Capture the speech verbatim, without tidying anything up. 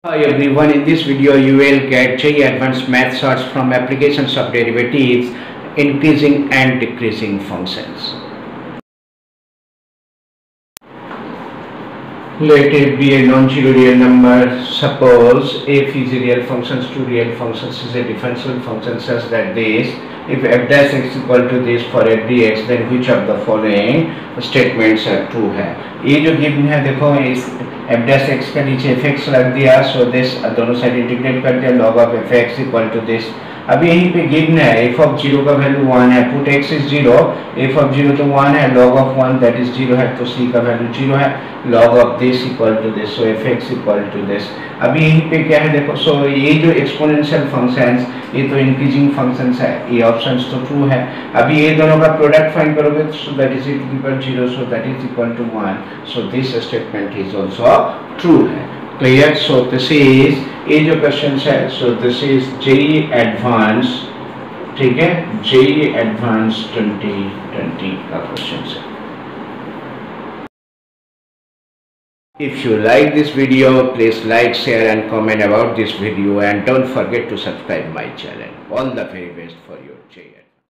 Hi everyone, in this video you will get J E E Advanced Math Charts from applications of derivatives, increasing and decreasing functions. Let it be a non-zero real number. Suppose f is a real function, two real functions is a differential function such that this, if f dash x equal to this for every x, then which of the following statements are true है. ये जो given है देखो, इस f dash x का नीचे fx रख दिया, so this दोनों साइड इंटीग्रेट कर दिया, log of fx equal to this. अभी यहीं पे गिवन है f of जीरो का वैल्यू वन है, put x is zero, f of zero तो वन है, log of one that is zero है, तो c का वैल्यू जीरो है, log of this equal to this, so fx equal to this. अभी यहीं पे क्या है देखो, सो so ये जो एक्सपोनेंशियल फंक्शंस, ये तो इंक्रीजिंग फंक्शंस है, ये ऑप्शंस तो ट्रू है. अभी ये दोनों का प्रोडक्ट फाइंड करोगे, so that is equal zero, so that is equal to one, so this statement is also true है. क्लियर? सो दिस इज ये जो क्वेश्चन है, so this is JEE advance, ठीक है, जेईई एडवांस ट्वेंटी ट्वेंटी का question है. If you like this video, please like, share and comment about this video, and don't forget to subscribe my channel. All the very best for your J E E.